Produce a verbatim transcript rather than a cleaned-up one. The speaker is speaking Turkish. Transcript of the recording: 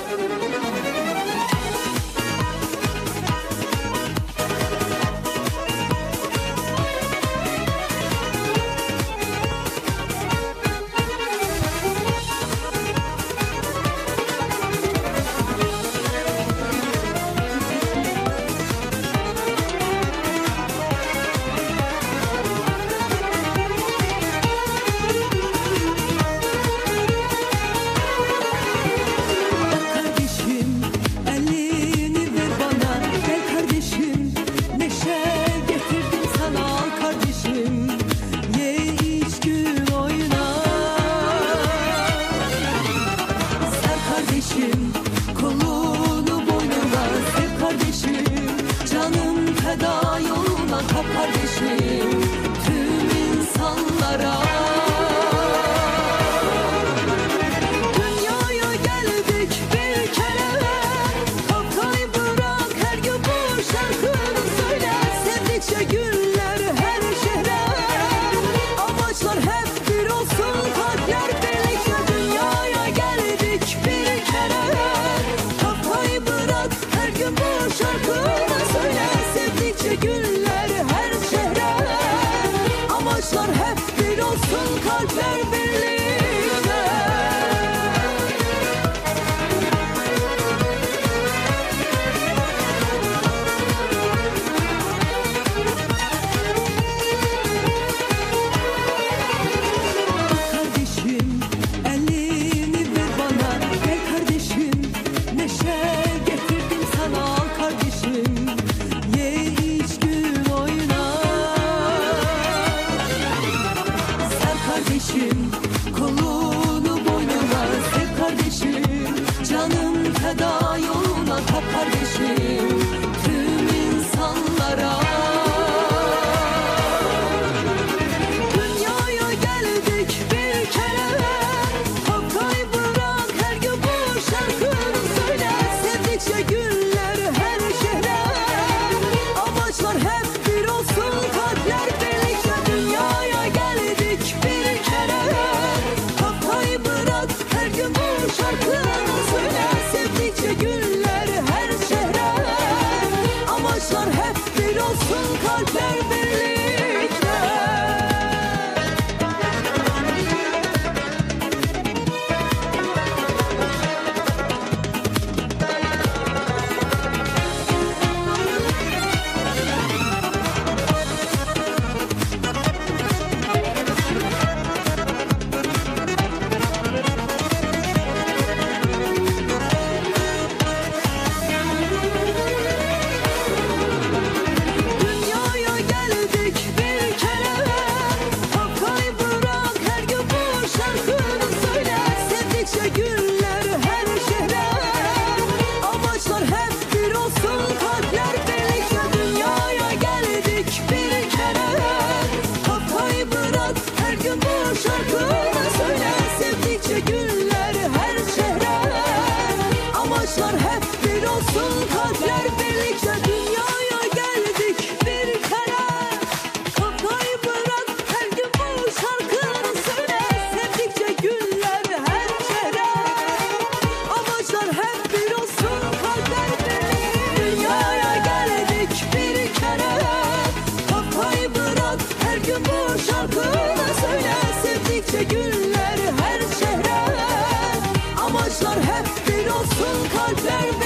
Kolunu boynuna sev kardeşim, canım feda yoluna kap kardeşim, tüm insanlara. Dünyaya geldik bir kere, kafayı bırak, her gün bu şarkını söyle. Sevdikçe güller her şehre, amaçlar hep bir olsun, kalpler birlikte. Dünyaya geldik bir kere, kafayı bırak, her gün bu şarkını söyle. Sevdikçe güller her şehre, amaçlar hep bir olsun, kalpler birlikte. Kardeşim elini ver bana, gel kardeşim, neşe getirdim sana, al kardeşim, ye iç gül oyna. Sev kardeşim, kolunu boynuna sev kardeşim, canım feda yoluna kap kardeşim, tüm insanlara. Dünyaya geldik bir kere, kafayı bırak, her gün bu şarkını söyle. Sevdikçe güller her şehre, amaçlar hep bir olsun, kalpler birlikte. Dünyaya geldik bir kere, kafayı bırak, her gün bu şarkını söyle. Sevdikçe güller her şehre, amaçlar hep bir olsun, kalpler birlikte. Dünyaya geldik bir kere, kafayı bırak, her gün bu şarkını söyle. Sevdikçe güller her şehre, amaçlar hep bir olsun, kalpler birlikte. Dünyaya geldik bir kere, kafayı bırak, her gün bu şarkını söyle. Sevdikçe güller her şehre, amaçlar hep bir olsun, kalpler birlikte. Dünyaya geldik bir kere, kafayı bırak, her gün bu şarkını söyle. Sevdikçe güller her şehre, amaçlar hep bir olsun, kalpler birlikte. Dünyaya geldik bir kere, kafayı bırak, her gün bu şarkını söyle. Sevdikçe güller her şehre, amaçlar hep bir olsun, kalpler